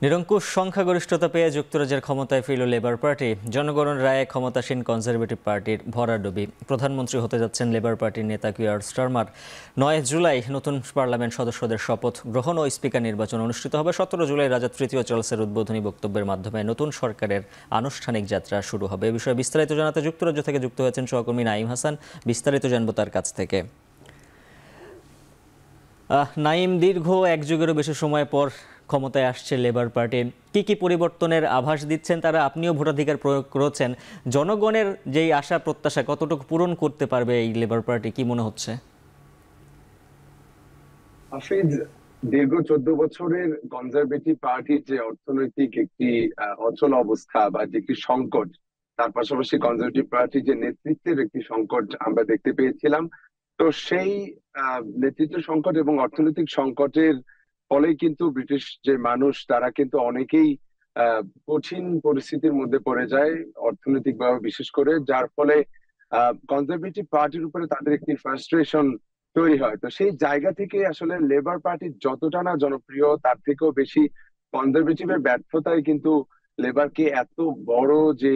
নিরঙ্কুশ সংখ্যাগরিষ্ঠতা পেয়ে যুক্তরাজ্যের ক্ষমতায় ফিরল লেবার পার্টি। জনগণের রায়ে ক্ষমতাসীন কনজারভেটিভ পার্টির ভরাডুবি। প্রধানমন্ত্রী হতে যাচ্ছেন লেবার পার্টির নেতা কিয়ার স্টারমার। 9 জুলাই নতুন পার্লামেন্ট সদস্যদের শপথ গ্রহণ ও স্পিকার নির্বাচন অনুষ্ঠিত হবে। 17 জুলাই রাজা তৃতীয় চার্লসের উদ্বোধনী বক্তব্যের মাধ্যমে নতুন সরকারের আনুষ্ঠানিক যাত্রা শুরু হবে। এ বিষয়ে বিস্তারিত জানাতে যুক্তরাজ্য থেকে যুক্ত হয়েছেন সহকর্মী নাঈম হাসান। বিস্তারিত জানবো তার কাছ থেকে। নাঈম, দীর্ঘ এক যুগেরও বেশি সময় পর ক্ষমতায় আসছে লেবার পার্টি। কি পরিবর্তনের আভাস দিচ্ছেন তারা? আপনিও ভোটাধিকার প্রয়োগ করেছেন। জনগণের যেই আশা প্রত্যাশা কতটুকু পূরণ করতে পারবে এই লেবার পার্টি, কি মনে হচ্ছে? হাফিজ, দীর্ঘ 14 বছরের কনজারভেটিভ পার্টির যে অর্থনৈতিক একটি অচল অবস্থা বা যে একটি সংকট, তার পাশাপাশি কনজারভেটিভ পার্টির যে নেতৃত্বের একটি সংকট আমরা দেখতে পেয়েছিলাম। তো সেই নেতৃত্ব সংকট এবং অর্থনৈতিক সংকটের ফলে কিন্তু ব্রিটিশ যে মানুষ তারা কিন্তু অনেকেই কঠিন পরিস্থিতির মধ্যে পড়ে যায় অর্থনৈতিকভাবে, বিশেষ করে, যার ফলে কনজারভেটিভ পার্টির উপরে তাদের একটি ফ্রাস্ট্রেশন তৈরি হয়। তো সেই জায়গা থেকে আসলে লেবার পার্টি যতটা না জনপ্রিয়, তার থেকেও বেশি কনজারভেটিভের ব্যর্থতায় কিন্তু লেবারকে এত বড় যে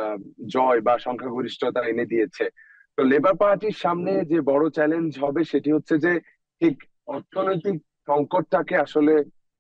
জয় বা সংখ্যাগরিষ্ঠতা এনে দিয়েছে। তো লেবার পার্টির সামনে যে বড় চ্যালেঞ্জ হবে সেটি হচ্ছে যে ঠিক অর্থনৈতিক সংকটটাকে আসলে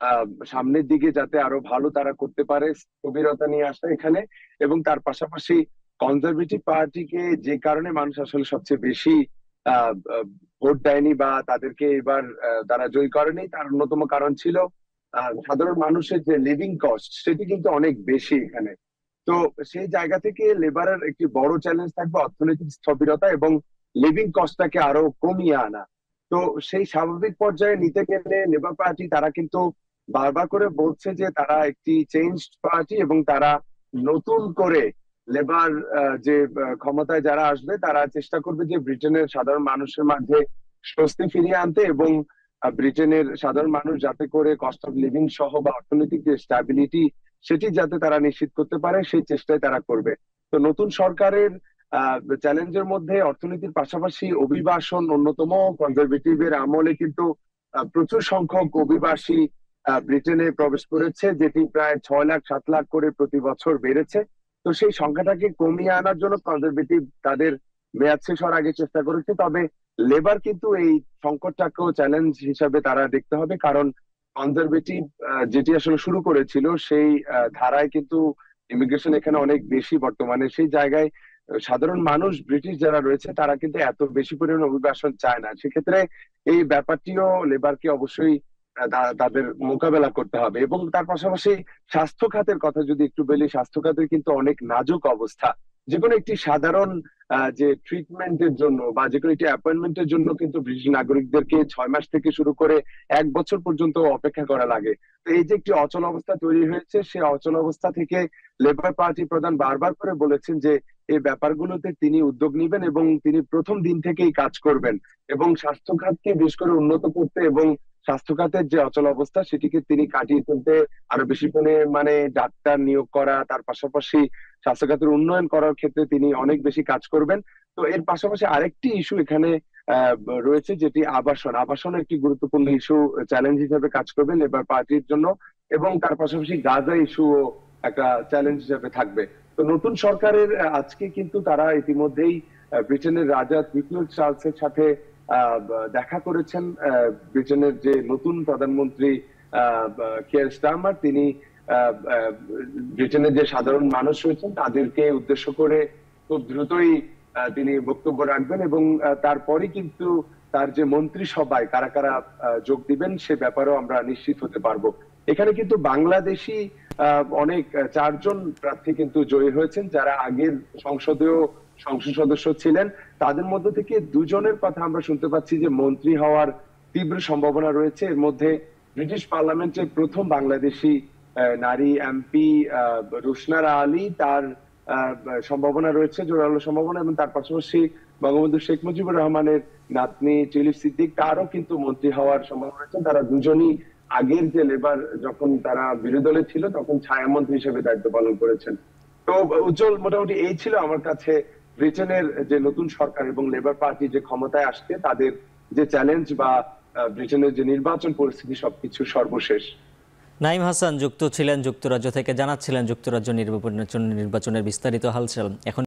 সামনের দিকে যাতে আরো ভালো তারা করতে পারে, স্থবিরতা নিয়ে আসা এখানে। এবং তার পাশাপাশি কনজারভেটিভ পার্টিকে যে কারণে মানুষ আসলে সবচেয়ে বেশি আহ আহ, ভোট দেয়নি বা তাদেরকে এবার তারা জয়ী করেনি, তার অন্যতম কারণ ছিল সাধারণ মানুষের যে লিভিং কস্ট, সেটি কিন্তু অনেক বেশি এখানে। তো সেই জায়গা থেকে লেবারের একটি বড় চ্যালেঞ্জ থাকবে অর্থনৈতিক স্থবিরতা এবং লিভিং কস্টটাকে আরো কমিয়ে আনা। তো সেই স্বাভাবিক পর্যায়ে নিতে গেলে লেবার পার্টি তারা কিন্তু বারবার করে বলছে যে তারা একটি চেঞ্জ পার্টি এবং তারা নতুন করে লেবার যে ক্ষমতায় যারা আসবে তারা চেষ্টা করবে যে ব্রিটেনের সাধারণ মানুষের মাঝে স্বস্তি ফিরিয়ে আনতে এবং ব্রিটেনের সাধারণ মানুষ যাতে করে কস্ট অফ লিভিং সহ বা অর্থনৈতিক যে স্ট্যাবিলিটি সেটি যাতে তারা নিশ্চিত করতে পারে সেই চেষ্টাই তারা করবে। তো নতুন সরকারের চ্যালেঞ্জের মধ্যে অর্থনীতির পাশাপাশি অভিবাসন অন্যতম। কনজারভেটিভের আমলে কিন্তু প্রচুর সংখ্যক অভিবাসী ব্রিটেনে প্রবেশ করেছে, যেটি প্রায় 6 লাখ 7 লাখ করে প্রতি বছর বেড়েছে। তো সেই সংখ্যাটাকে কমিয়ে আনার জন্য কনজারভেটিভ তাদের মেয়াদ শেষ হওয়ার আগে চেষ্টা করেছে। তবে লেবার কিন্তু এই সংকটটাকেও চ্যালেঞ্জ হিসাবে তারা দেখতে হবে, কারণ কনজারভেটিভ যেটি আসলে শুরু করেছিল সেই ধারায় কিন্তু ইমিগ্রেশন এখানে অনেক বেশি বর্তমানে। সেই জায়গায় সাধারণ মানুষ ব্রিটিশ যারা রয়েছে তারা কিন্তু এত বেশি পরিমাণে অভিবাসন চায় না। সেক্ষেত্রে এই ব্যাপারটিও লেবারকে অবশ্যই তাদের মোকাবেলা করতে হবে। এবং তার পাশাপাশি স্বাস্থ্য খাতের কথা যদি একটু বলি, স্বাস্থ্য খাতের কিন্তু অনেক নাজুক অবস্থা। যে কোনো একটি সাধারণ যে ট্রিটমেন্টের জন্য বা যে কোনো একটি অ্যাপয়েন্টমেন্টের জন্য কিন্তু ব্রিটিশ নাগরিকদেরকে 6 মাস থেকে শুরু করে 1 বছর পর্যন্ত অপেক্ষা করা লাগে। তো এই যে একটি অচল অবস্থা তৈরি হয়েছে, সেই অচল অবস্থা থেকে লেবার পার্টি প্রধান বারবার করে বলেছেন যে এই ব্যাপারগুলোতে তিনি উদ্যোগ নেবেন এবং তিনি প্রথম দিন থেকেই কাজ করবেন এবং স্বাস্থ্য খাতকে বিশেষ করে উন্নত করতে এবং স্বাস্থ্য খাতের যে অচল অবস্থা সেটিকে তিনি কাটিয়ে তুলতে আরো বেশি পরিমাণে ডাক্তার নিয়োগ করা, তার পাশাপাশি স্বাস্থ্য খাতের উন্নয়ন করার ক্ষেত্রে তিনি অনেক বেশি কাজ করবেন। তো এর পাশাপাশি আরেকটি ইস্যু এখানে রয়েছে, যেটি আবাসন। আবাসন একটি গুরুত্বপূর্ণ ইস্যু, চ্যালেঞ্জ হিসেবে কাজ করবে লেবার পার্টির জন্য। এবং তার পাশাপাশি গাজা ইস্যুও একটা চ্যালেঞ্জ হিসেবে থাকবে। তো নতুন সরকারের আজকে কিন্তু তারা ইতিমধ্যেই ব্রিটেনের রাজা তৃতীয় চার্লসের সাথে দেখা করেছেন। ব্রিটেনের যে নতুন প্রধানমন্ত্রী কিয়ার স্টারমার, তিনি ব্রিটেনের যে সাধারণ মানুষ রয়েছেন তাদেরকে উদ্দেশ্য করে খুব দ্রুতই তিনি বক্তব্য রাখবেন এবং তারপরে কিন্তু তার যে মন্ত্রিসভায় কারা কারা যোগ দিবেন সে ব্যাপারেও আমরা নিশ্চিত হতে পারবো। এখানে কিন্তু বাংলাদেশি অনেক 4 জন প্রার্থী কিন্তু জয়ী হয়েছেন, যারা আগের সংসদীয় সংসদ সদস্য ছিলেন। তাদের মধ্য থেকে 2 জনের কথা আমরা শুনতে পাচ্ছি যে মন্ত্রী হওয়ার তীব্র সম্ভাবনা রয়েছে। এর মধ্যে ব্রিটিশ পার্লামেন্টের প্রথম বাংলাদেশি নারী এমপি রুশনারা আলী, তার সম্ভাবনা রয়েছে, জোরালো সম্ভাবনা। এবং তার পাশাপাশি বঙ্গবন্ধু শেখ মুজিবুর রহমানের নাতনি চিলি সিদ্দিক, তারও কিন্তু মন্ত্রী হওয়ার সম্ভাবনা রয়েছে। তারা দুজনই আগের যে লেবার যখন তারা বিরোধী দলে ছিল তখন ছায়ামন্ত্রী হিসেবে দায়িত্ব পালন করেছেন। তো উজ্জ্বল, মোটামুটি এই ছিল আমার কাছে ব্রিটেনের যে নতুন সরকার এবং লেবার পার্টি যে ক্ষমতায় আসছে তাদের যে চ্যালেঞ্জ বা ব্রিটেনের যে নির্বাচন পরিস্থিতি সবকিছু সর্বশেষ। নাঈম হাসান যুক্ত ছিলেন যুক্তরাজ্য থেকে, জানাচ্ছিলেন যুক্তরাজ্য নির্বাচনের বিস্তারিত হালচাল। এখন